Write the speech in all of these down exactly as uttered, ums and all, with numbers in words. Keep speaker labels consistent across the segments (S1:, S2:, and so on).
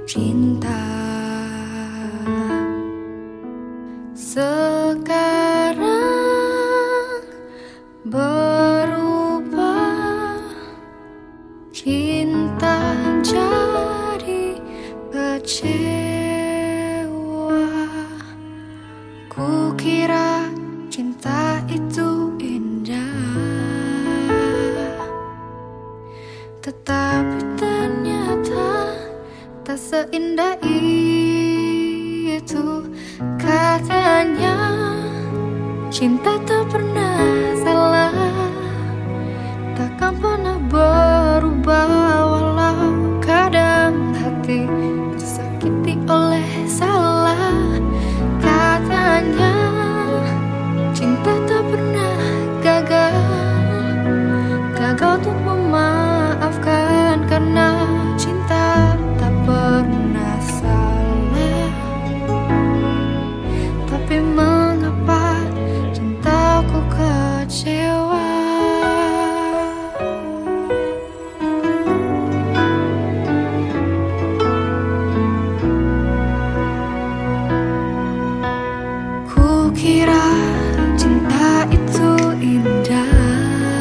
S1: cinta. Sekarang berubah, cinta jadi kecewa. Kukira cinta itu indah, tetapi ternyata tak seindah itu. Katanya cinta tak pernah salah, takkan pernah berubah, walau kadang hati tersakiti oleh salah. Katanya cinta tak pernah gagal, gagal untuk memaafkan, karena cinta tak pernah salah. Tapi mengapa cintaku kecewa? Kukira cinta itu indah,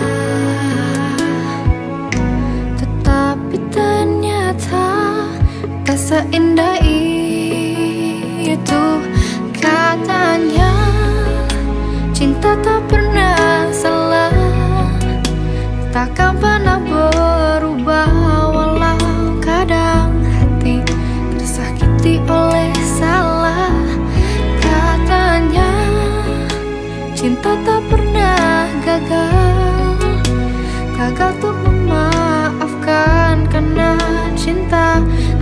S1: tetapi ternyata tak seindah itu. Katanya cinta tak pernah salah, takkan pernah berubah, walau kadang hati tersakiti oleh salah. Katanya cinta tak pernah gagal, gagal untuk memaafkan, karena cinta